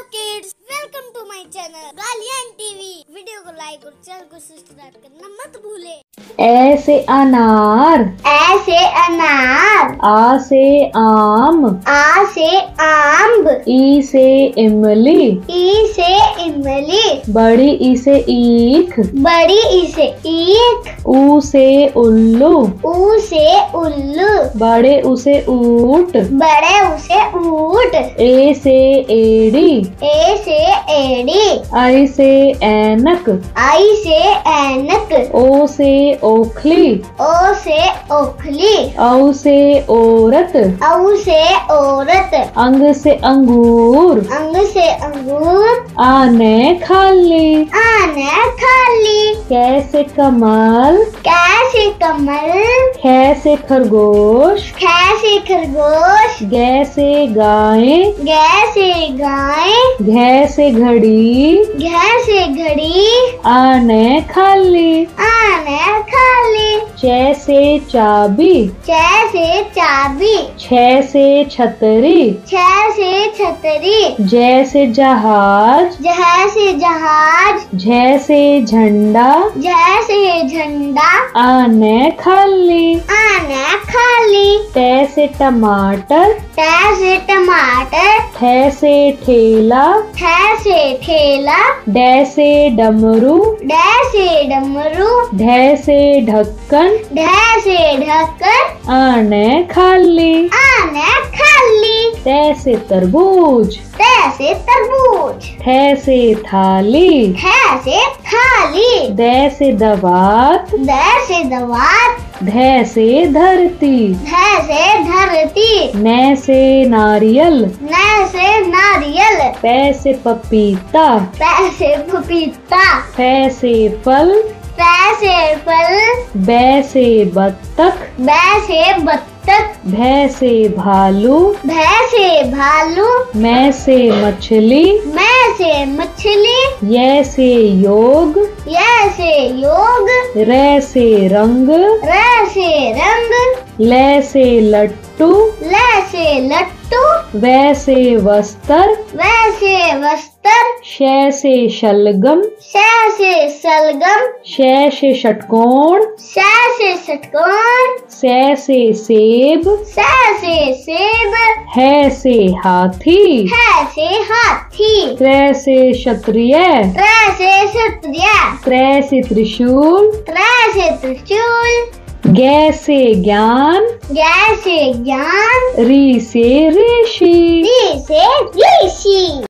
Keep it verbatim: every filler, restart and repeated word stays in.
Kids, welcome to my channel गालियान TV. Video को like और चैनल को सब्सक्राइब करना मत भूले। ए से अनार, ए से अनार, आ से आम, आ से आम, ई से इमली, ई से इमली, बड़ी ई से ईख, बड़ी ई से ईख, ऊ से उल्लू, ऊ से उल्लू, बड़े ऊ से ऊंट, बड़े ऊ से ऊंट, ए से एड़ी, ए से एड़ी, आई से ऐनक, आई से ऐनक, ओ से ओखली, ओ से ओखली, औ से औरत, औ से औरत, अंग से अंगूर, अंग से अंगूर, आने खाली, आने खाली, कैसे कमल, कैसे कमल, कैसे खरगोश, कैसे खरगोश, गैसे गाय, गैसे गाय, घैसे घड़ी, घैसे घड़ी, आने खाली, आने खाली, जैसे चाबी, जैसे चाबी, छह से छतरी, छह से छतरी, जैसे जहाज, जैसे जहाज, जैसे झंडा, जैसे झंडा, आने खाली, आने खाली, तैसे टमाटर, तैसे टमाटर, ठैसे ठेला, ठैसे ठेला, डैसे डमरू, डैसे डमरू, ढैसे ढक्कन, ढैसे ढक्कन, आने खाली, आने खाली, तैसे तरबूज, तैसे तरबूज, ठैसे थाली, ठैसे थाली, दैसे दवात, दैसे दवात, धैसे धरती, धैसे धरती, नैसे नारियल, नैसे नारियल, पैसे पपीता, पैसे पपीता, फैसे फल, पैसे फल, बैसे बत्तख, बैसे बत्तख, भैसे भालू, भैसे भालू, मैसे मछली, मैं से मछली, यैसे योग, यैसे योग, रैसे रंग, रैसे रंग, लैसे लट्टू, लैसे लट्टू, वैसे वस्त्र, वैसे वस्त्र, शैसे शलगम, शैसे सलगम, शैसे षटकोण, शैसे षटकोण, सैसे सेब, सैसे सेब, हैसे हाथी, हैसे हाथी, त्रैसे क्षत्रिय, त्रैसे क्षत्रिय, त्रैसे त्रिशूल, त्रैसे त्रिशूल, गैसे ज्ञान, जैसे ज्ञान, री से ऋषि। ऋषि से ऋषि।